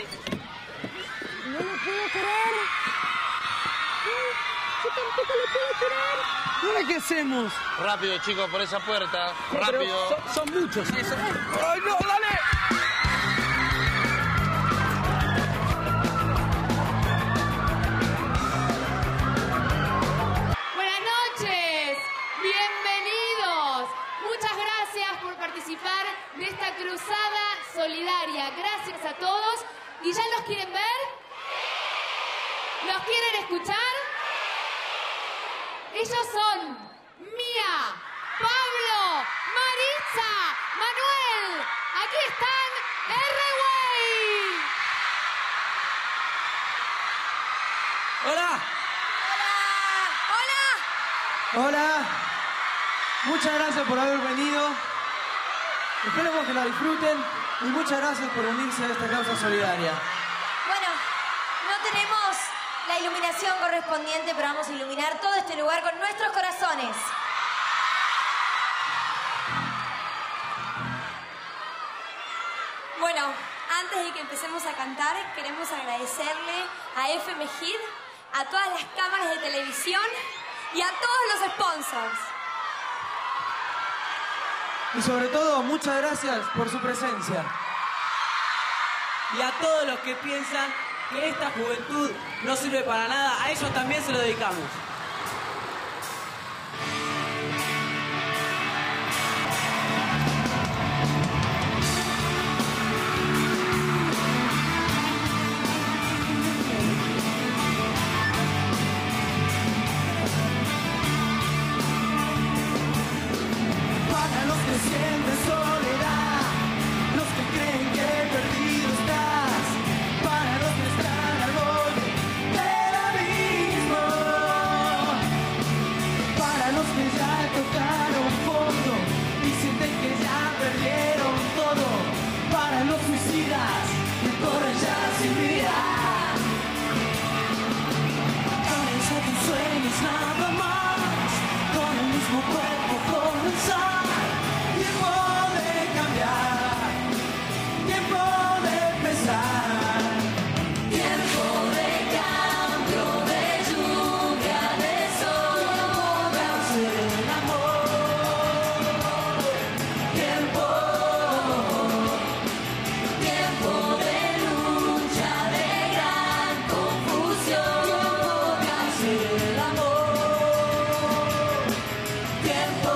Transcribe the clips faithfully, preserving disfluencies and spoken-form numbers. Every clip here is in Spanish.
No lo puedo creer. Yo tampoco lo puedo creer. ¿Ahora qué hacemos? Rápido, chicos, por esa puerta. No, Rápido. Son, son muchos. ¿Sí? Son... ¡Ay, no, dale! Buenas noches. Bienvenidos. Muchas gracias por participar de esta cruzada solidaria. Gracias a todos. ¿Y ya los quieren ver? ¿Los quieren escuchar? Ellos son Mía, Pablo, Maritza, Manuel. Aquí están R-Way. ¡Hola! Hola. Hola, muchas gracias por haber venido. Esperemos que la disfruten y muchas gracias por unirse a esta causa solidaria. Bueno, no tenemos la iluminación correspondiente, pero vamos a iluminar todo este lugar con nuestros corazones. Bueno, antes de que empecemos a cantar, queremos agradecerle a F M G I D, a todas las cámaras de televisión y a todos los sponsors. Y sobre todo, muchas gracias por su presencia. Y a todos los que piensan que esta juventud no sirve para nada, a ellos también se lo dedicamos. Para los que sienten soledad, los que creen que perdido estás, para los que están al borde del abismo, para los que ya tocaron fondo y sienten que ya perdieron todo, para los suicidas que corren ya sin vida. Alza tus sueños nada más, con el mismo cuerpo comenzar. Tiempo de cambiar, tiempo de empezar. Tiempo de cambio, de lluvia, de sol, de hacer el amor. Tiempo, tiempo de lucha, de gran confusión, de hacer el amor. Tiempo.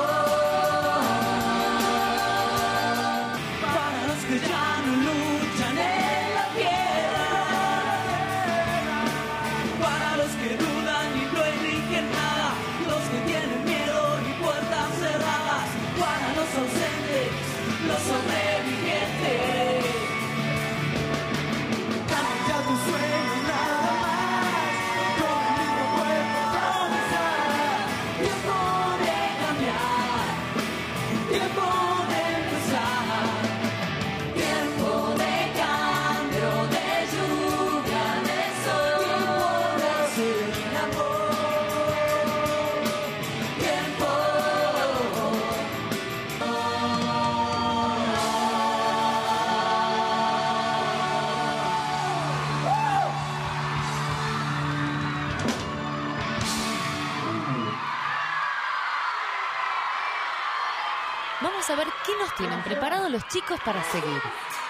Para los que ya no luchan en la tierra, para los que dudan y no eligen nada, los que tienen miedo y puertas cerradas, para los ausentes, los sobrevivientes. Cambia tus sueños nada más, con el mismo cuerpo comenzar. Tiempo de cambiar, tiempo de empezar. Tiempo de cambio, de lluvia, de sol, tiempo de hacer el amor. Tiempo. Vamos a ver qué nos tienen preparados los chicos para seguir.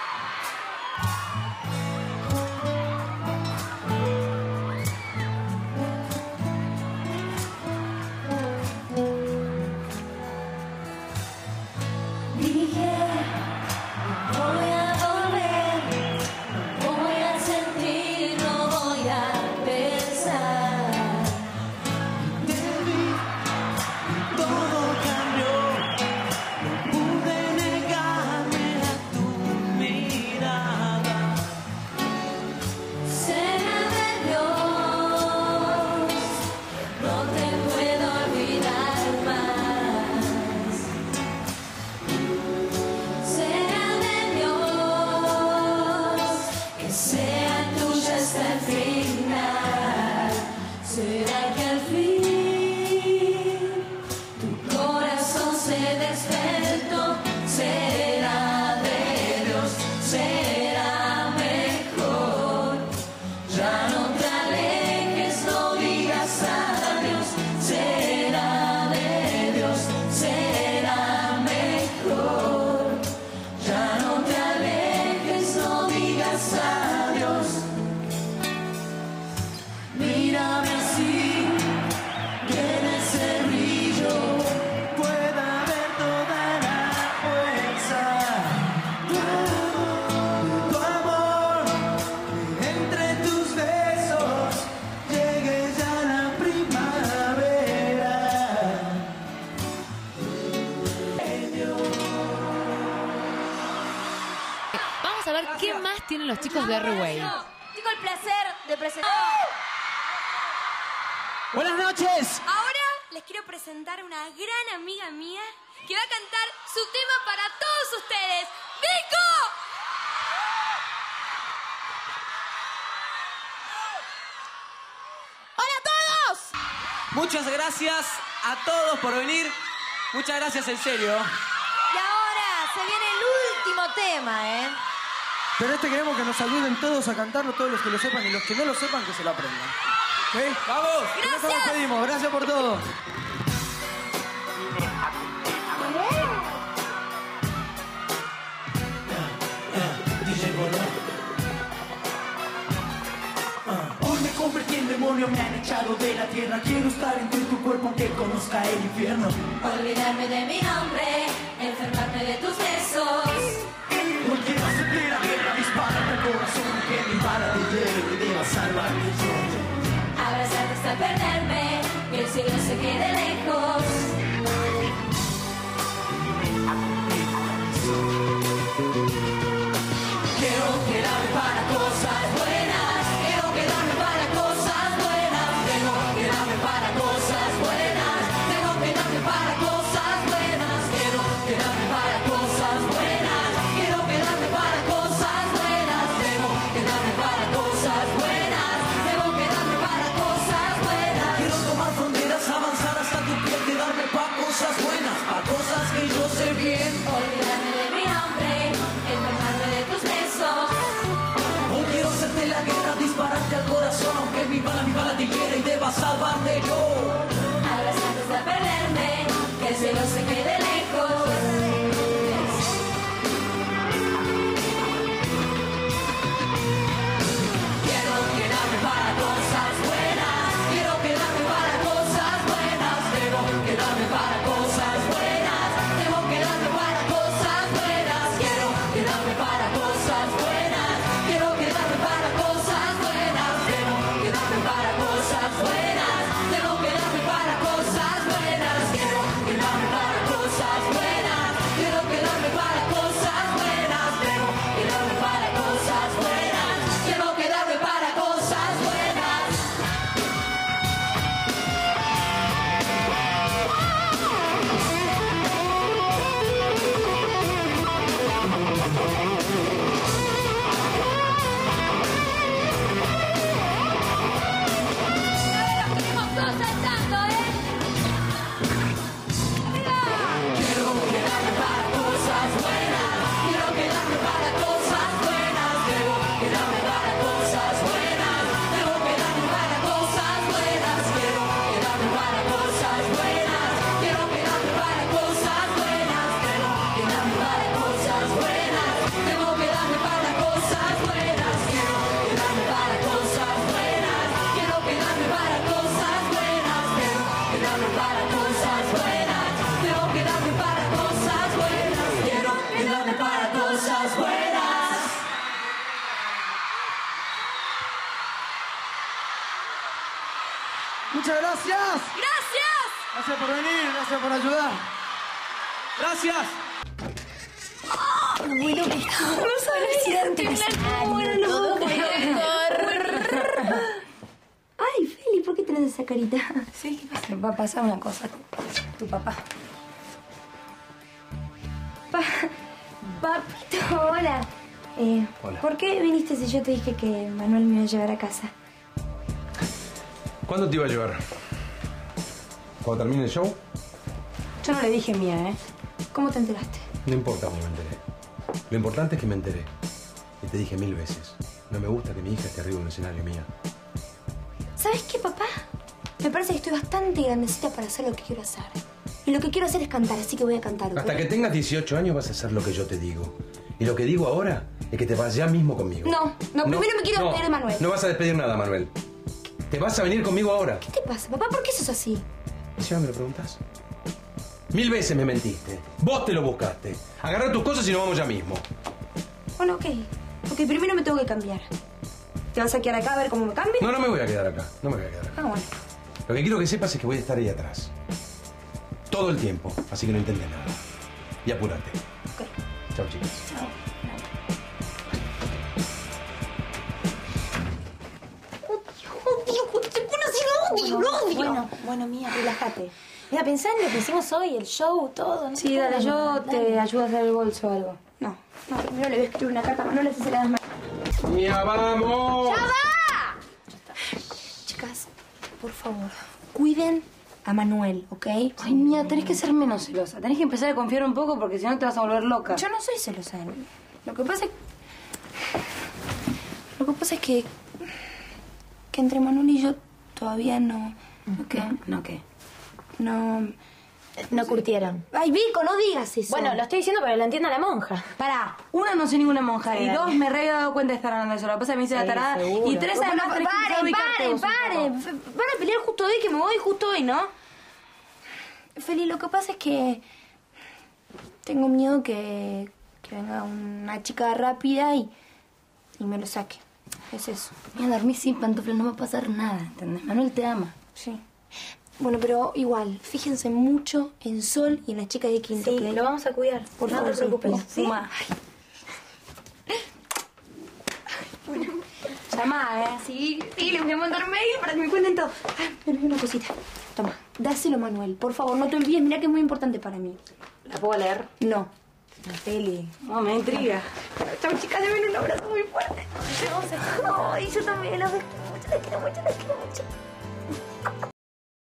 Dije, voy a volver, voy a sentir, no voy a pensar. Te vi, todo cambió. No pude negarme a tu Vamos a ver qué más tienen los chicos de R-Way. Tengo el placer de presentar. Buenas noches. Ahora les quiero presentar a una gran amiga mía que va a cantar su tema para todos ustedes. ¡Vico! ¡Hola a todos! Muchas gracias a todos por venir. Muchas gracias, en serio. Y ahora se viene el último tema, ¿eh? Pero este queremos que nos ayuden todos a cantarlo, todos los que lo sepan y los que no lo sepan que se lo aprendan. ¿Ok? ¡Vamos! Con esto nos pedimos. Gracias por todo. Hoy me convertí en demonio, me han echado de la tierra. Quiero estar entre tu cuerpo aunque conozca el infierno. Olvidarme de mi nombre, enfermarme de tus besos. Hoy quiero sentir la guerra, dispara el corazón que mi bala de hielo y deba salvarme yo. Abrazarte hasta perderme, que el cielo se quede lejos. Quiero quedarme para cosas buenas. Quiero quedarme para cosas buenas. Tengo que quedarme para cosas buenas. Tengo que quedarme para cosas buenas. Quiero quedarme para cosas buenas. Quiero quedarme para cosas buenas. Tengo que quedarme para cosas buenas. Tengo que quedarme para cosas buenas. Quiero tomar fronteras, avanzar hasta tu piel, quedarme para cosas buenas, para cosas que yo sé bien. Olvidarme de mi nombre, enfermarme de tus besos. Hoy quiero hacerte la guerra, dispararte al corazón, aunque mi bala, mi bala te hiere y deba salvarme yo. Abrazarte hasta perderme, que el cielo se quede lejos. Quiero quedarme para cosas buenas. Quiero quedarme para cosas buenas. Debo quedarme para cosas buenas. Debo quedarme para cosas buenas. Quiero quedarme para cosas buenas. Quiero quedarme para cosas buenas. Debo quedarme para cosas buenas. Debo quedarme para cosas buenas. Quiero quedarme para cosas buenas. Quiero quedarme para cosas buenas. Debo quedarme para cosas buenas. Quiero quedarme para cosas buenas. Ahora queremos todos saltando, ¿eh? Quiero quedarme para cosas buenas. Quiero quedarme para cosas buenas. Debo quedarme para cosas buenas. Debo quedarme para cosas buenas. Quiero quedarme para cosas buenas. Quiero quedarme para cosas buenas. Debo quedarme para cosas buenas. Debo quedarme para cosas buenas. Quiero quedarme para cosas buenas. Quiero quedarme para cosas buenas. Debo quedarme para cosas buenas. Debo quedarme para cosas buenas. Quiero quedarme para cosas buenas. Muchas gracias. ¡Gracias! Gracias por venir, gracias por ayudar. Gracias. Bueno, que estamos Ay, Feli, ¿por qué tenés esa carita? Sí, ¿qué pasa? Va a pasar una cosa. Tu papá. Pa Papito, hola. Eh, Hola. ¿Por qué viniste si yo te dije que Manuel me iba a llevar a casa? ¿Cuándo te iba a llevar? ¿Cuando termine el show? Yo no le dije mía, ¿eh? ¿Cómo te enteraste? No importa cómo me enteré. Lo importante es que me enteré. Y te dije mil veces. No me gusta que mi hija esté arriba en un escenario mía. ¿Sabes qué, papá? Me parece que estoy bastante grandecita para hacer lo que quiero hacer. Y lo que quiero hacer es cantar, así que voy a cantar. ¿ok? Hasta que tengas dieciocho años vas a hacer lo que yo te digo. Y lo que digo ahora es que te vas ya mismo conmigo. No, no, primero me quiero despedir de Manuel. No vas a despedir nada, Manuel. Te vas a venir conmigo ahora. ¿Qué te pasa, papá? ¿Por qué sos así? ¿Si ahora me lo preguntas? Mil veces me mentiste. Vos te lo buscaste. Agarra tus cosas y nos vamos ya mismo. Bueno, ok. Ok, primero me tengo que cambiar. ¿Te vas a quedar acá a ver cómo me cambio? No, no me voy a quedar acá. No me voy a quedar acá. Ah, bueno. Lo que quiero que sepas es que voy a estar ahí atrás. Todo el tiempo. Así que no intentes nada. Y apúrate. Ok. Chao, chicas. Chao. obvio. Bueno, bueno, Mía, relájate. Mira, pensá en lo que hicimos hoy, el show, todo. ¿no? Sí, dale, yo te ayudo a hacer el bolso o algo. No, no, primero le voy a escribir una carta a Manuel, así se la das más. ¡Mía, vamos! ¡Ya va! Chicas, por favor, cuiden a Manuel, ¿ok? Ay, Mía, tenés que ser menos celosa. Tenés que empezar a confiar un poco porque si no te vas a volver loca. Yo no soy celosa. Lo que pasa es... Lo que pasa es que... Que entre Manuel y yo todavía no... ¿Qué? ¿No qué? No... No curtieron. Ay, Vico, no digas eso. Bueno, lo estoy diciendo para que lo entienda la monja. Pará, una, no soy ninguna monja. Sí, y dale. dos, me re había dado cuenta de estar hablando de eso. Lo que pasa es que me hice la Sí, tarada. seguro. Y tres, Bueno, además, tenés que empezar a paren, ubicarte paren, vos un paren. poco. Van a pelear justo hoy, que me voy justo hoy, ¿no? Feli, lo que pasa es que... Tengo miedo que... Que venga una chica rápida y... Y me lo saque. Es eso. Mira, dormir sin pantuflas no va a pasar nada, ¿entendés? Manuel te ama. Sí. Bueno, pero igual, fíjense mucho en Sol y en la chica de quinto. Sí, ¿ok? lo vamos a cuidar. Por no favor, te preocupes. sí. ¿Sí? Fuma. Llamá, ¿eh? Sí, sí, les voy a mandar mail para que me cuenten todo. Ah, pero hay una cosita. Toma, dáselo, Manuel. Por favor, no te olvides. Mira que es muy importante para mí. ¿La puedo leer? No. La Feli. No, me intriga. Chao, chicas, denme un abrazo muy fuerte. Ay, yo también los quiero mucho, les quiero mucho, les quiero mucho.